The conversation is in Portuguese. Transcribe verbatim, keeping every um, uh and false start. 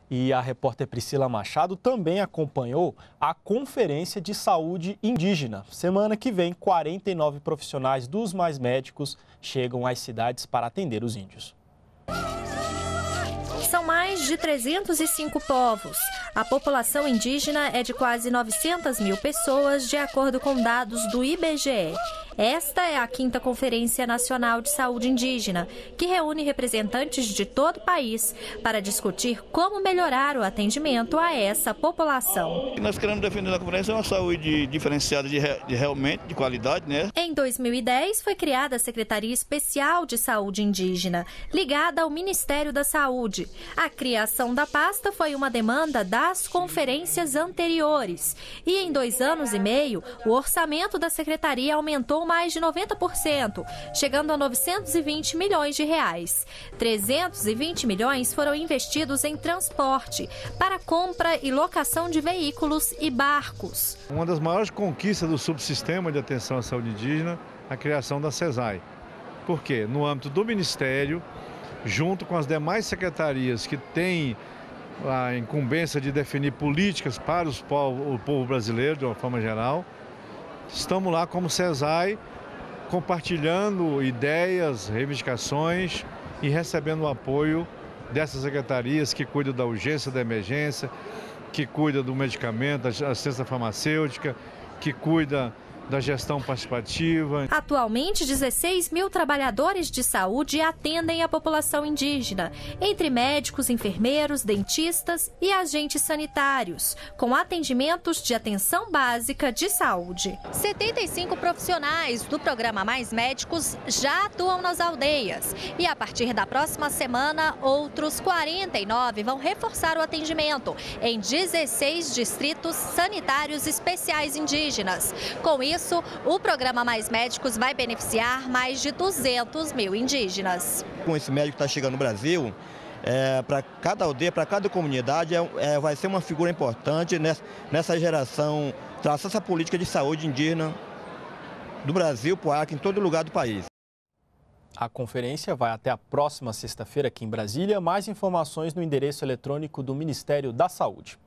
E a repórter Priscila Machado também acompanhou a Conferência de Saúde Indígena. Semana que vem, quarenta e nove profissionais dos Mais Médicos chegam às cidades para atender os índios. São mais de trezentos e cinco povos. A população indígena é de quase novecentas mil pessoas, de acordo com dados do I B G E. Esta é a quinta Conferência Nacional de Saúde Indígena, que reúne representantes de todo o país para discutir como melhorar o atendimento a essa população. O que nós queremos defender na conferência é uma saúde diferenciada de, de realmente, de qualidade, né? Em dois mil e dez, foi criada a Secretaria Especial de Saúde Indígena, ligada ao Ministério da Saúde. A criação da pasta foi uma demanda das conferências anteriores. E em dois anos e meio, o orçamento da Secretaria aumentou mais de noventa por cento, chegando a novecentos e vinte milhões de reais. trezentos e vinte milhões foram investidos em transporte, para compra e locação de veículos e barcos. Uma das maiores conquistas do subsistema de atenção à saúde indígena é a criação da CESAI. Por quê? No âmbito do Ministério, junto com as demais secretarias que têm a incumbência de definir políticas para os povo, o povo brasileiro, de uma forma geral, estamos lá como CESAI, compartilhando ideias, reivindicações e recebendo o apoio dessas secretarias que cuidam da urgência, da emergência, que cuidam do medicamento, da assistência farmacêutica, que cuida da gestão participativa. Atualmente, dezesseis mil trabalhadores de saúde atendem a população indígena, entre médicos, enfermeiros, dentistas e agentes sanitários, com atendimentos de atenção básica de saúde. setenta e cinco profissionais do programa Mais Médicos já atuam nas aldeias e, a partir da próxima semana, outros quarenta e nove vão reforçar o atendimento em dezesseis distritos sanitários especiais indígenas. Com isso, Isso, o programa Mais Médicos vai beneficiar mais de duzentos mil indígenas. Com esse médico que está chegando no Brasil, é, para cada aldeia, para cada comunidade, é, é, vai ser uma figura importante nessa, nessa geração, traçar essa política de saúde indígena do Brasil para o Acre, em todo lugar do país. A conferência vai até a próxima sexta-feira aqui em Brasília. Mais informações no endereço eletrônico do Ministério da Saúde.